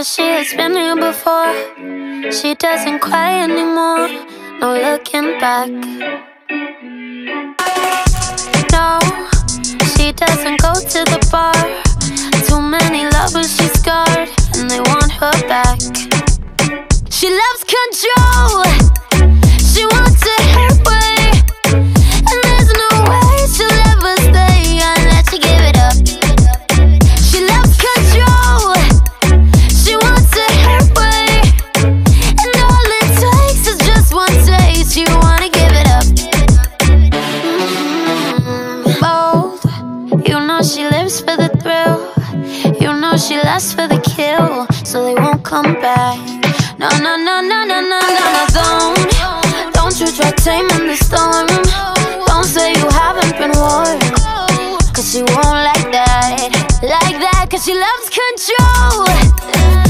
Cause she has been here before. She doesn't cry anymore, no looking back. No, she doesn't go to the bar. Too many lovers she's scarred, and they want her back. She loves control, she wants it her way, and there's no way she'll ever stay unless you give it up. She loves control, she wants it her way, and all it takes is just one taste. You wanna give it up. Bold, you know she lives for the thrill, you know she lasts for the kill, so they won't come back. No, no, no, no, no, no, no, no, don't you try taming the storm. Don't say you haven't been warned, cause she won't like that, cause she loves control.